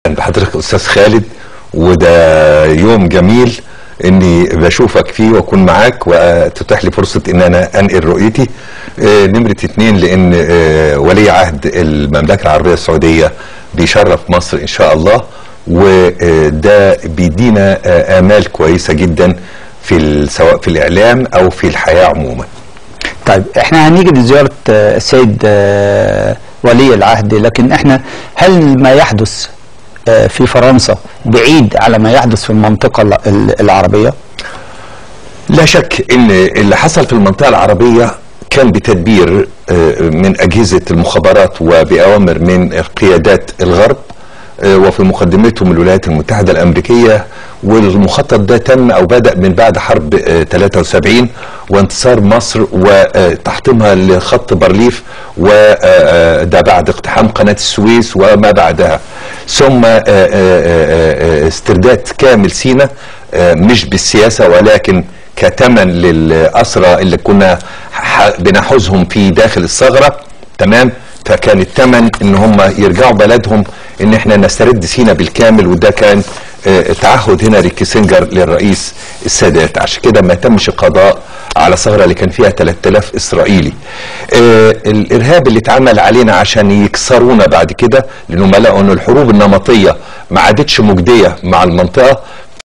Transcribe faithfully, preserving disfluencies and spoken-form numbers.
بحضرتك استاذ خالد، وده يوم جميل اني بشوفك فيه واكون معاك وتتيح لي فرصه ان انا انقل رؤيتي. آه نمره اتنين، لان آه ولي عهد المملكه العربيه السعوديه بيشرف مصر ان شاء الله، وده بيدينا آه امال كويسه جدا في سواء في الاعلام او في الحياه عموما. طيب احنا هنيجي لزياره السيد ولي العهد، لكن احنا هل ما يحدث في فرنسا بعيد على ما يحدث في المنطقه العربيه؟ لا شك ان اللي حصل في المنطقه العربيه كان بتدبير من اجهزه المخابرات وباوامر من قيادات الغرب، وفي مقدمتهم الولايات المتحده الامريكيه، والمخطط ده تم او بدأ من بعد حرب ثلاثة وسبعين وانتصار مصر وتحطيمها لخط بارليف، وده بعد اقتحام قناة السويس وما بعدها، ثم استرداد كامل سيناء مش بالسياسة ولكن كتمن للأسرى اللي كنا بنحوزهم في داخل الثغرة. تمام، فكان الثمن ان هم يرجعوا بلدهم ان احنا نسترد سيناء بالكامل، وده كان تعهد هنري كيسنجر للرئيس السادات. عشان كده ما تمش القضاء على ثغره اللي كان فيها ثلاثة آلاف اسرائيلي. آه الارهاب اللي اتعمل علينا عشان يكسرونا بعد كده، لانهم لقوا ان الحروب النمطيه ما عادتش مجديه مع المنطقه،